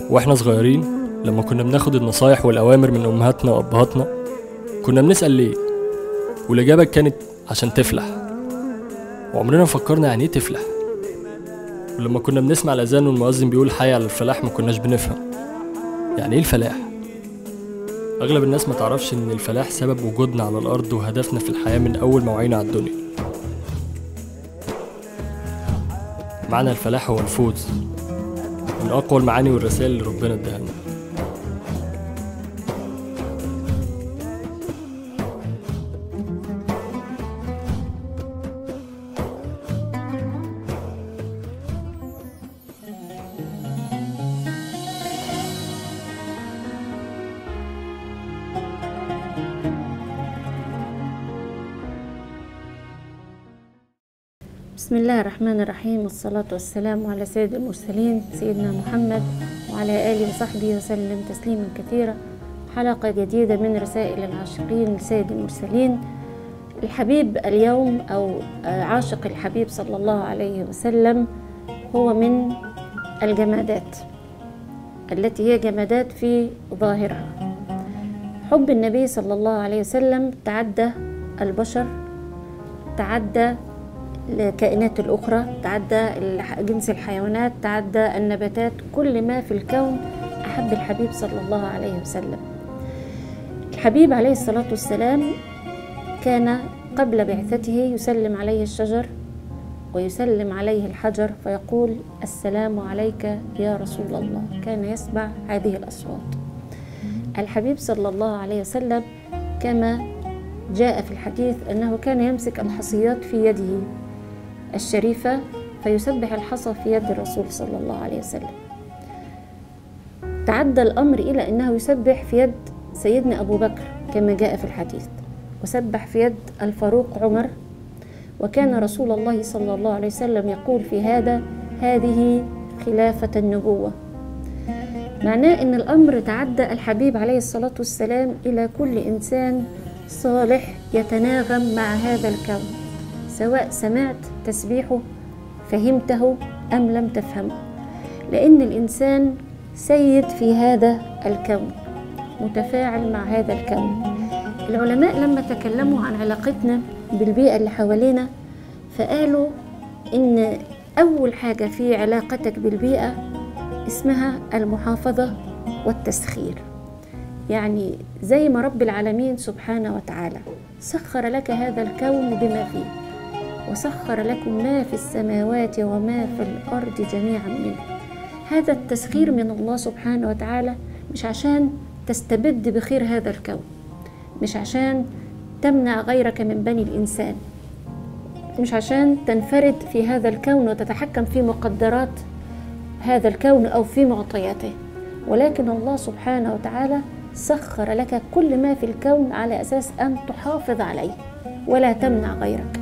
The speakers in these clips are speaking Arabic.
واحنا صغيرين لما كنا بناخد النصايح والأوامر من أمهاتنا وأبهاتنا كنا بنسأل ليه، والإجابة كانت عشان تفلح. وعمرنا ما فكرنا يعني ايه تفلح. ولما كنا بنسمع الأذان والمؤذن بيقول حي على الفلاح ما كناش بنفهم يعني ايه الفلاح. أغلب الناس ما تعرفش إن الفلاح سبب وجودنا على الأرض وهدفنا في الحياة من أول ما وعينا على الدنيا. معنى الفلاح هو الفوز، من أقوى المعاني والرسائل اللي ربنا اداها لنا. بسم الله الرحمن الرحيم، والصلاة والسلام على سيد المرسلين سيدنا محمد وعلى آله وصحبه وسلم تسليما كثيرا. حلقة جديدة من رسائل العاشقين لسيد المرسلين. الحبيب اليوم أو عاشق الحبيب صلى الله عليه وسلم هو من الجمادات التي هي جمادات في ظاهرها. حب النبي صلى الله عليه وسلم تعدى البشر، تعدى الكائنات الأخرى، تعدى جنس الحيوانات، تعدى النباتات. كل ما في الكون أحب الحبيب صلى الله عليه وسلم. الحبيب عليه الصلاة والسلام كان قبل بعثته يسلم عليه الشجر ويسلم عليه الحجر فيقول السلام عليك يا رسول الله. كان يسمع هذه الأصوات. الحبيب صلى الله عليه وسلم كما جاء في الحديث أنه كان يمسك الحصيات في يده الشريفة فيسبح الحصى في يد الرسول صلى الله عليه وسلم. تعدى الأمر إلى أنه يسبح في يد سيدنا أبو بكر كما جاء في الحديث، وسبح في يد الفاروق عمر. وكان رسول الله صلى الله عليه وسلم يقول في هذه خلافة النبوة. معناه أن الأمر تعدى الحبيب عليه الصلاة والسلام إلى كل إنسان صالح يتناغم مع هذا الكون، سواء سمعت تسبيحه فهمته أم لم تفهمه، لأن الإنسان سيد في هذا الكون، متفاعل مع هذا الكون. العلماء لما تكلموا عن علاقتنا بالبيئة اللي حوالينا فقالوا إن أول حاجة في علاقتك بالبيئة اسمها المحافظة والتسخير. يعني زي ما رب العالمين سبحانه وتعالى سخر لك هذا الكون بما فيه، وسخر لكم ما في السماوات وما في الأرض جميعا منه. هذا التسخير من الله سبحانه وتعالى مش عشان تستبد بخير هذا الكون، مش عشان تمنع غيرك من بني الإنسان، مش عشان تنفرد في هذا الكون وتتحكم في مقدرات هذا الكون أو في معطياته، ولكن الله سبحانه وتعالى سخر لك كل ما في الكون على أساس أن تحافظ عليه ولا تمنع غيرك.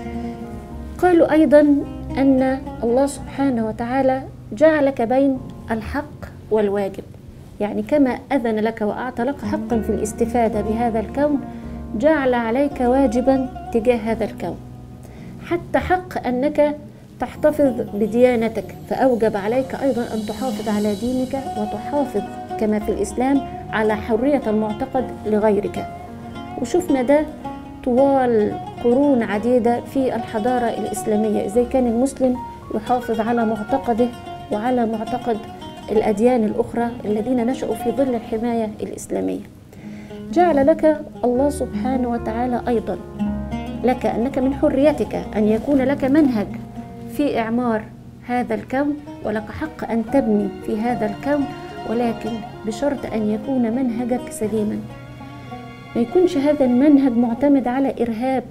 قالوا أيضا أن الله سبحانه وتعالى جعلك بين الحق والواجب، يعني كما أذن لك وأعطى لك حقا في الاستفادة بهذا الكون، جعل عليك واجبا تجاه هذا الكون، حتى حق أنك تحتفظ بديانتك، فأوجب عليك أيضا أن تحافظ على دينك وتحافظ كما في الإسلام على حرية المعتقد لغيرك. وشفنا ده طوال قرون عديدة في الحضارة الإسلامية، إزاي كان المسلم يحافظ على معتقده وعلى معتقد الأديان الأخرى الذين نشأوا في ظل الحماية الإسلامية. جعل لك الله سبحانه وتعالى أيضا لك أنك من حريتك أن يكون لك منهج في إعمار هذا الكون، ولك حق أن تبني في هذا الكون، ولكن بشرط أن يكون منهجك سليما، ما يكونش هذا المنهج معتمد على إرهاب،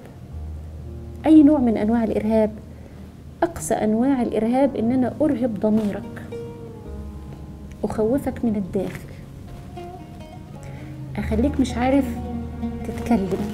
أي نوع من أنواع الإرهاب. أقصى أنواع الإرهاب إن أنا أرهب ضميرك، أخوفك من الداخل، أخليك مش عارف تتكلم.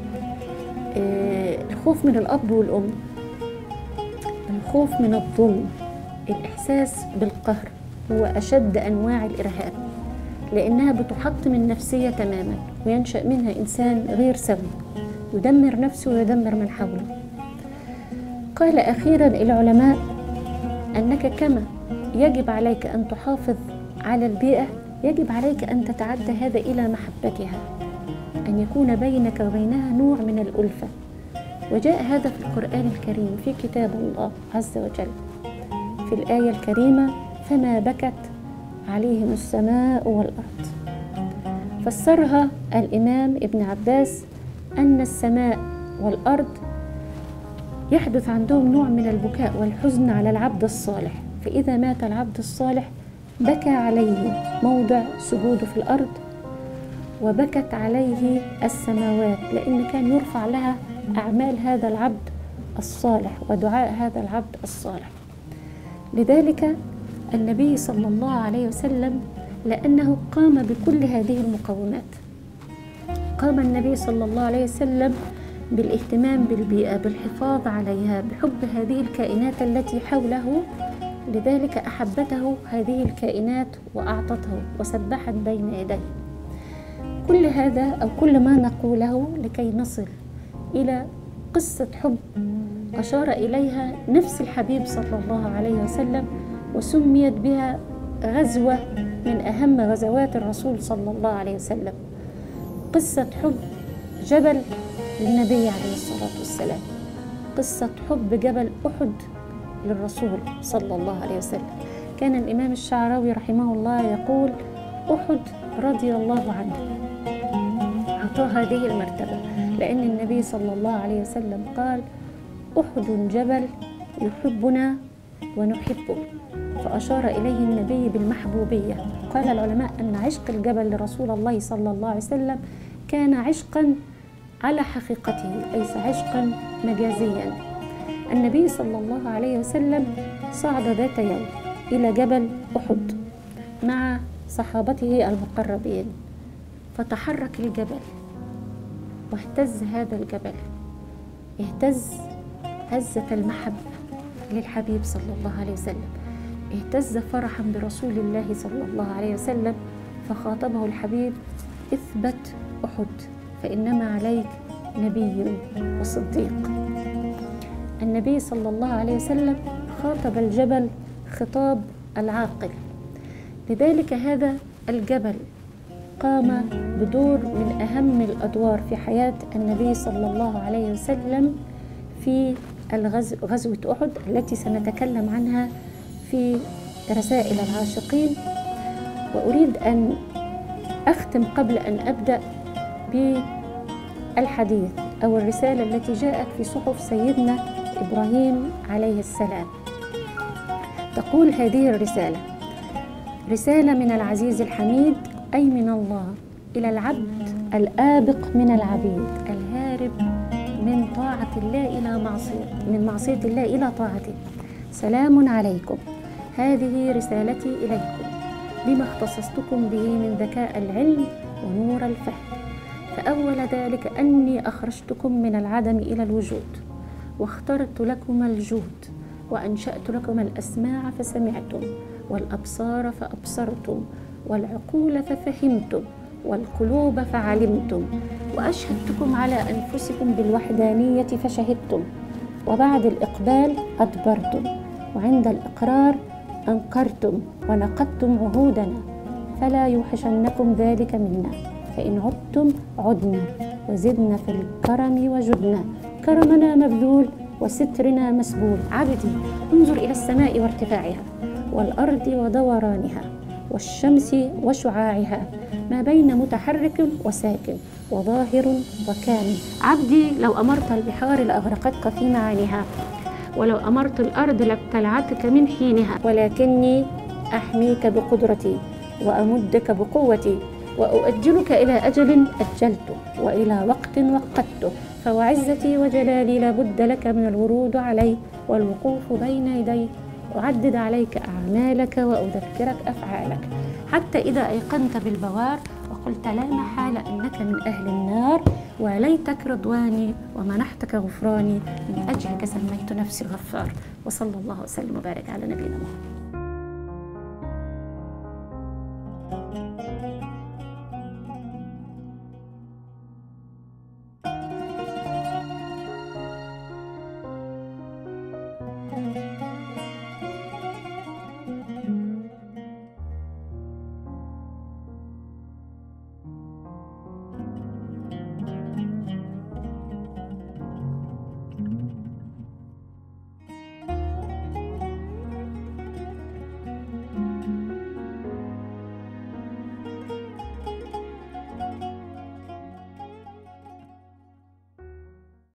الخوف من الأب والأم، الخوف من الظلم، الإحساس بالقهر هو أشد أنواع الإرهاب، لأنها بتحطم النفسية تماما وينشأ منها إنسان غير سوي يدمر نفسه ويدمر من حوله. قال أخيرا العلماء أنك كما يجب عليك أن تحافظ على البيئة يجب عليك أن تتعدى هذا إلى محبتها، أن يكون بينك وبينها نوع من الألفة. وجاء هذا في القرآن الكريم في كتاب الله عز وجل في الآية الكريمة: فما بكت عليهم السماء والأرض. فسرها الإمام ابن عباس أن السماء والأرض يحدث عندهم نوع من البكاء والحزن على العبد الصالح، فإذا مات العبد الصالح بكى عليه موضع سجوده في الأرض، وبكت عليه السماوات، لأن كان يرفع لها أعمال هذا العبد الصالح ودعاء هذا العبد الصالح. لذلك النبي صلى الله عليه وسلم لأنه قام بكل هذه المقومات، قام النبي صلى الله عليه وسلم بالاهتمام بالبيئة، بالحفاظ عليها، بحب هذه الكائنات التي حوله. لذلك أحبته هذه الكائنات وأعطته وسبحت بين يديه. كل هذا أو كل ما نقوله لكي نصل إلى قصة حب أشار إليها نفس الحبيب صلى الله عليه وسلم، وسميت بها غزوة من أهم غزوات الرسول صلى الله عليه وسلم، قصة حب جبل للنبي عليه الصلاة والسلام، قصة حب جبل أحد للرسول صلى الله عليه وسلم. كان الإمام الشعراوي رحمه الله يقول: أحد رضي الله عنه، أعطاه هذه المرتبة لأن النبي صلى الله عليه وسلم قال: أحد جبل يحبنا ونحبه، فأشار إليه النبي بالمحبوبية. قال العلماء أن عشق الجبل لرسول الله صلى الله عليه وسلم كان عشقا على حقيقته، ليس عشقا مجازيا. النبي صلى الله عليه وسلم صعد ذات يوم إلى جبل أحد مع صحابته المقربين، فتحرك الجبل واهتز هذا الجبل، اهتز هزة المحبة للحبيب صلى الله عليه وسلم، اهتز فرحا برسول الله صلى الله عليه وسلم. فخاطبه الحبيب: اثبت أحد فإنما عليك نبي وصديق. النبي صلى الله عليه وسلم خاطب الجبل خطاب العاقل. لذلك هذا الجبل قام بدور من أهم الأدوار في حياة النبي صلى الله عليه وسلم في غزوة أحد التي سنتكلم عنها في رسائل العاشقين. وأريد أن أختم قبل أن أبدأ بالحديث أو الرسالة التي جاءت في صحف سيدنا إبراهيم عليه السلام. تقول هذه الرسالة: رسالة من العزيز الحميد، أي من الله، إلى العبد الآبق من العبيد، الهارب من طاعة الله إلى من معصية الله إلى طاعته. سلام عليكم، هذه رسالتي إليكم بما اختصصتكم به من ذكاء العلم ونور الفهم. فأول ذلك أني أخرجتكم من العدم إلى الوجود، واخترت لكم الجود، وأنشأت لكم الأسماع فسمعتم، والأبصار فأبصرتم، والعقول ففهمتم، والقلوب فعلمتم، وأشهدتكم على أنفسكم بالوحدانية فشهدتم، وبعد الإقبال أدبرتم، وعند الإقرار أنكرتم، ونقضتم عهودنا، فلا يوحشنكم ذلك منا، فإن عدتم عدنا، وزدنا في الكرم وجدنا، كرمنا مبذول وسترنا مسبول. عبدي انظر إلى السماء وارتفاعها، والأرض ودورانها، والشمس وشعاعها، ما بين متحرك وساكن، وظاهر وكامن. عبدي لو أمرت البحار لأغرقتك في معانيها، ولو أمرت الأرض لابتلعتك من حينها، ولكني أحميك بقدرتي، وأمدك بقوتي، وأؤجلك إلى أجل أجلته، وإلى وقت وقته، فوعزتي وجلالي لابد لك من الورود علي والوقوف بين يدي، أعدد عليك أعمالك وأذكرك أفعالك، حتى إذا أيقنت بالبوار وقلت لا محالة أنك من أهل النار، وليتك رضواني ومنحتك غفراني، من أجلك سميت نفسي الغفار. وصلى الله وسلم وبارك على نبينا محمد.